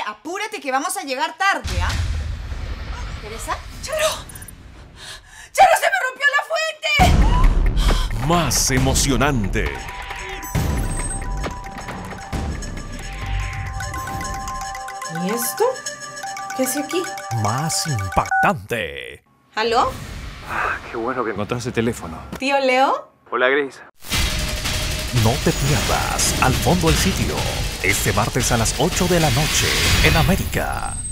apúrate que vamos a llegar tarde, ¿ah? ¿Teresa? ¡Charo! ¡Charo, se me rompió la fuente! Más emocionante. ¿Y esto? ¿Qué hace aquí? Más impactante. ¿Aló? Qué bueno que encontraste el teléfono. ¿Tío Leo? Hola, Grace. No te pierdas Al Fondo el Sitio, este martes a las 8 de la noche en América.